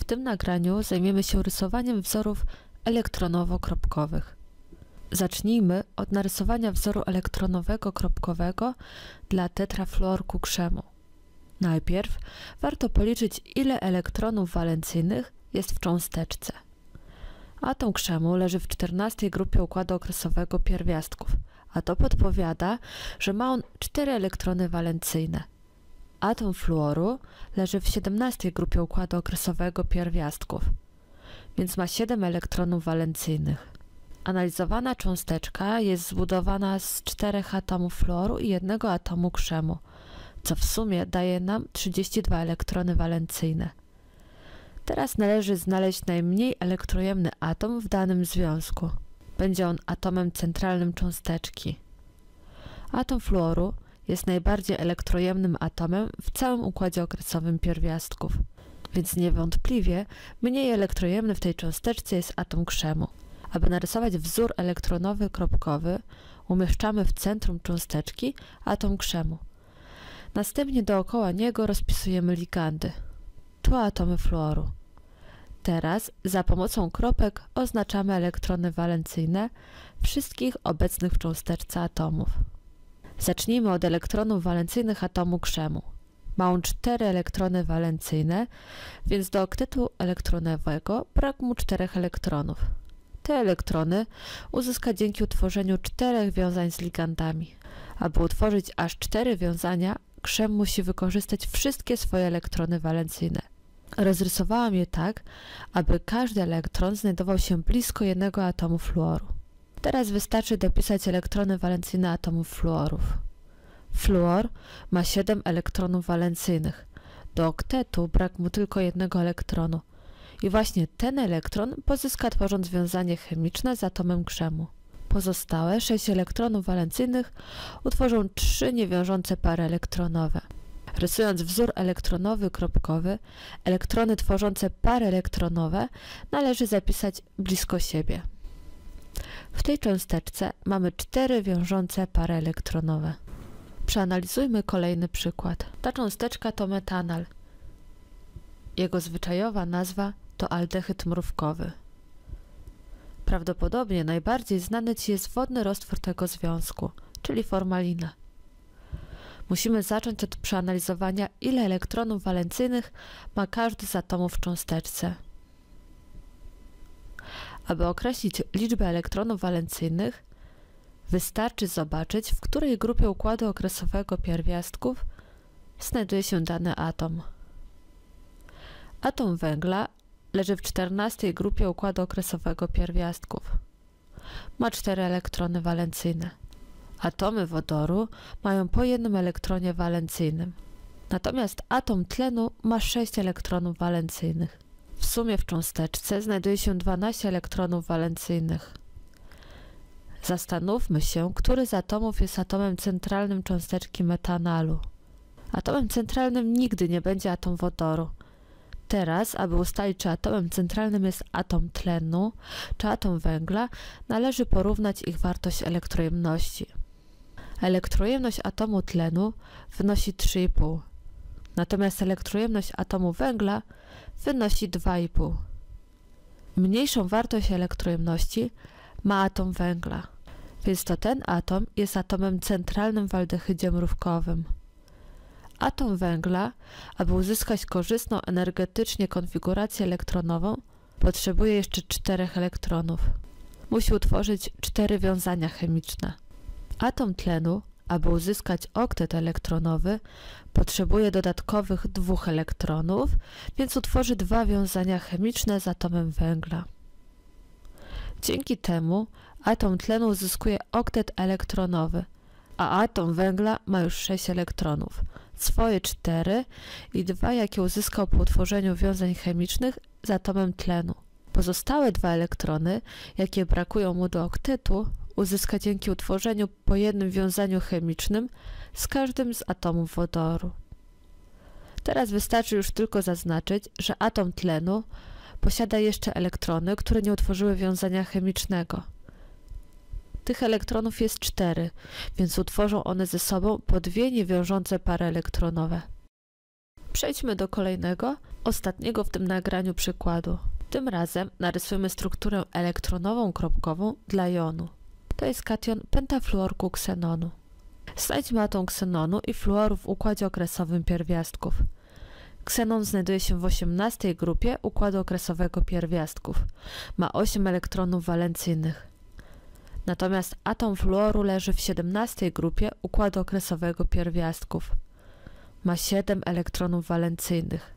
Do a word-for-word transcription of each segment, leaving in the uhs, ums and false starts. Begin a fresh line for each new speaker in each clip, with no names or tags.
tym nagraniu zajmiemy się rysowaniem wzorów elektronowo-kropkowych. Zacznijmy od narysowania wzoru elektronowego kropkowego dla tetrafluorku krzemu. Najpierw warto policzyć, ile elektronów walencyjnych jest w cząsteczce. Atom krzemu leży w czternastej grupie układu okresowego pierwiastków, a to podpowiada, że ma on cztery elektrony walencyjne. Atom fluoru leży w siedemnastej grupie układu okresowego pierwiastków, więc ma siedem elektronów walencyjnych. Analizowana cząsteczka jest zbudowana z czterech atomów fluoru i jednego atomu krzemu, co w sumie daje nam trzydzieści dwa elektrony walencyjne. Teraz należy znaleźć najmniej elektrojemny atom w danym związku. Będzie on atomem centralnym cząsteczki. Atom fluoru jest najbardziej elektrojemnym atomem w całym układzie okresowym pierwiastków, więc niewątpliwie mniej elektrojemny w tej cząsteczce jest atom krzemu. Aby narysować wzór elektronowy kropkowy, umieszczamy w centrum cząsteczki atom krzemu. Następnie dookoła niego rozpisujemy ligandy. Tu atomy fluoru. Teraz za pomocą kropek oznaczamy elektrony walencyjne wszystkich obecnych w cząsteczce atomów. Zacznijmy od elektronów walencyjnych atomu krzemu. Ma on cztery elektrony walencyjne, więc do oktetu elektronowego brak mu czterech elektronów. Te elektrony uzyska dzięki utworzeniu czterech wiązań z ligandami. Aby utworzyć aż cztery wiązania, krzem musi wykorzystać wszystkie swoje elektrony walencyjne. Rozrysowałam je tak, aby każdy elektron znajdował się blisko jednego atomu fluoru. Teraz wystarczy dopisać elektrony walencyjne atomów fluorów. Fluor ma siedem elektronów walencyjnych. Do oktetu brak mu tylko jednego elektronu. I właśnie ten elektron pozyska, tworząc wiązanie chemiczne z atomem krzemu. Pozostałe sześć elektronów walencyjnych utworzą trzy niewiążące pary elektronowe. Rysując wzór elektronowy kropkowy, elektrony tworzące pary elektronowe należy zapisać blisko siebie. W tej cząsteczce mamy cztery wiążące pary elektronowe. Przeanalizujmy kolejny przykład. Ta cząsteczka to metanal. Jego zwyczajowa nazwa to aldehyd mrówkowy. Prawdopodobnie najbardziej znany Ci jest wodny roztwór tego związku, czyli formalina. Musimy zacząć od przeanalizowania, ile elektronów walencyjnych ma każdy z atomów w cząsteczce. Aby określić liczbę elektronów walencyjnych, wystarczy zobaczyć, w której grupie układu okresowego pierwiastków znajduje się dany atom. Atom węgla leży w czternastej grupie układu okresowego pierwiastków. Ma cztery elektrony walencyjne. Atomy wodoru mają po jednym elektronie walencyjnym. Natomiast atom tlenu ma sześć elektronów walencyjnych. W sumie w cząsteczce znajduje się dwanaście elektronów walencyjnych. Zastanówmy się, który z atomów jest atomem centralnym cząsteczki metanalu. Atomem centralnym nigdy nie będzie atom wodoru. Teraz, aby ustalić, czy atomem centralnym jest atom tlenu, czy atom węgla, należy porównać ich wartość elektrojemności. Elektrojemność atomu tlenu wynosi trzy i pół, natomiast elektrojemność atomu węgla wynosi dwa i pół. Mniejszą wartość elektrojemności ma atom węgla, więc to ten atom jest atomem centralnym w aldehydzie mrówkowym. Atom węgla, aby uzyskać korzystną energetycznie konfigurację elektronową, potrzebuje jeszcze czterech elektronów. Musi utworzyć cztery wiązania chemiczne. Atom tlenu, aby uzyskać oktet elektronowy, potrzebuje dodatkowych dwóch elektronów, więc utworzy dwa wiązania chemiczne z atomem węgla. Dzięki temu atom tlenu uzyskuje oktet elektronowy, a atom węgla ma już sześć elektronów, swoje cztery i dwa, jakie uzyskał po utworzeniu wiązań chemicznych z atomem tlenu. Pozostałe dwa elektrony, jakie brakują mu do oktetu, uzyska dzięki utworzeniu po jednym wiązaniu chemicznym z każdym z atomów wodoru. Teraz wystarczy już tylko zaznaczyć, że atom tlenu posiada jeszcze elektrony, które nie utworzyły wiązania chemicznego. Tych elektronów jest cztery, więc utworzą one ze sobą po dwie niewiążące pary elektronowe. Przejdźmy do kolejnego, ostatniego w tym nagraniu przykładu. Tym razem narysujemy strukturę elektronową kropkową dla jonu. To jest kation pentafluorku ksenonu. Znajdźmy atom ksenonu i fluoru w układzie okresowym pierwiastków. Ksenon znajduje się w osiemnastej grupie układu okresowego pierwiastków. Ma osiem elektronów walencyjnych. Natomiast atom fluoru leży w siedemnastej grupie układu okresowego pierwiastków. Ma siedem elektronów walencyjnych.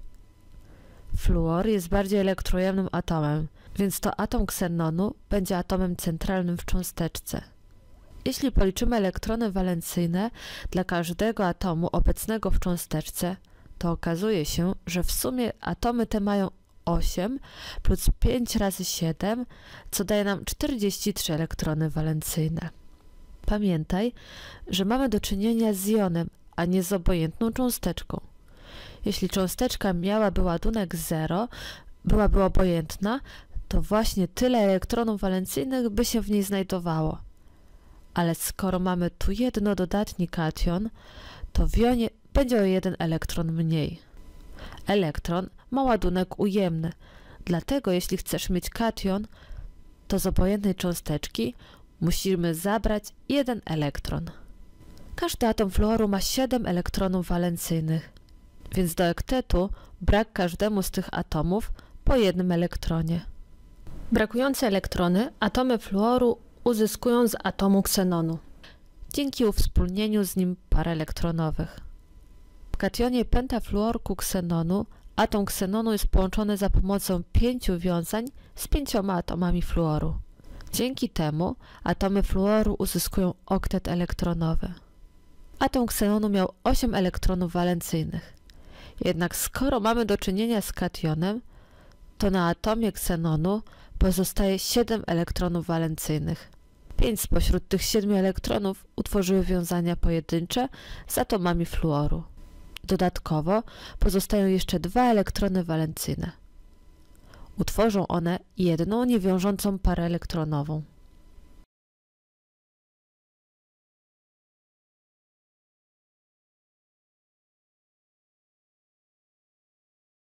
Fluor jest bardziej elektrojemnym atomem, więc to atom ksenonu będzie atomem centralnym w cząsteczce. Jeśli policzymy elektrony walencyjne dla każdego atomu obecnego w cząsteczce, to okazuje się, że w sumie atomy te mają osiem plus pięć razy siedem, co daje nam czterdzieści trzy elektrony walencyjne. Pamiętaj, że mamy do czynienia z jonem, a nie z obojętną cząsteczką. Jeśli cząsteczka miałaby ładunek zero, byłaby obojętna, to właśnie tyle elektronów walencyjnych by się w niej znajdowało. Ale skoro mamy tu jedno dodatni kation, to w jonie będzie o jeden elektron mniej. Elektron ma ładunek ujemny, dlatego jeśli chcesz mieć kation, to z obojętnej cząsteczki musimy zabrać jeden elektron. Każdy atom fluoru ma siedem elektronów walencyjnych, więc do oktetu brak każdemu z tych atomów po jednym elektronie. Brakujące elektrony atomy fluoru uzyskują z atomu ksenonu, dzięki uwspólnieniu z nim par elektronowych. W kationie pentafluorku ksenonu atom ksenonu jest połączony za pomocą pięciu wiązań z pięcioma atomami fluoru. Dzięki temu atomy fluoru uzyskują oktet elektronowy. Atom ksenonu miał osiem elektronów walencyjnych. Jednak skoro mamy do czynienia z kationem, to na atomie ksenonu pozostaje siedem elektronów walencyjnych. pięć spośród tych siedmiu elektronów utworzyły wiązania pojedyncze z atomami fluoru. Dodatkowo pozostają jeszcze dwa elektrony walencyjne. Utworzą one jedną niewiążącą parę elektronową.